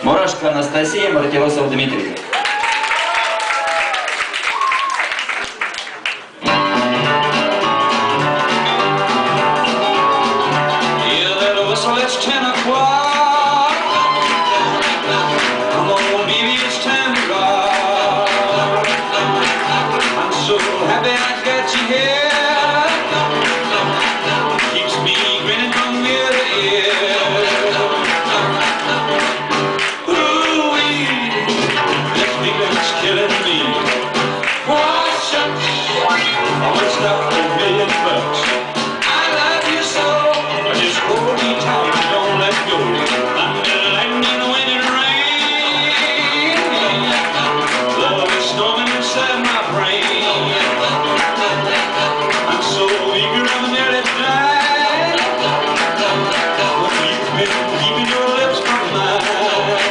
Мурашко Анастасия, Мартиросов Дмитрий. So it's 10 o'clock. Come on, baby, it's time to rock. I'm so happy I got you here. Keeps me grinning from ear to ear. Ooh-wee, this feeling's killing me. Oh, shucks, I would stop for $1,000,000. I love you so, just hold me tight and don't let go. Thunder, lightning, wind and rain. Love is storming inside my brain. I'm so eager I'm nearly dying. But you've been keeping your lips from mine.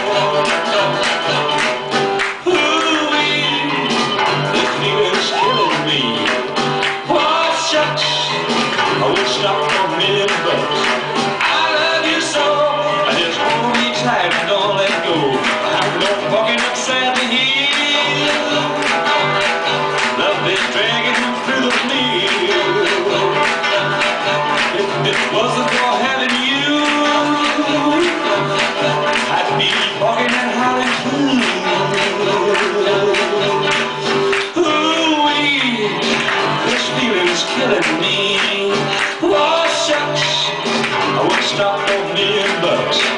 Ooh-wee, this feeling's killing me. Oh, shucks, I would stop for $1,000,000. I love you so, just hold me tight and don't let go. I'm not walking upside the hill. Love is dragging through the field. If it wasn't for having you, I'd be walking and howling too. Ooh-wee, this feeling's killing me. Oh, shucks, I would stop for $1,000,000.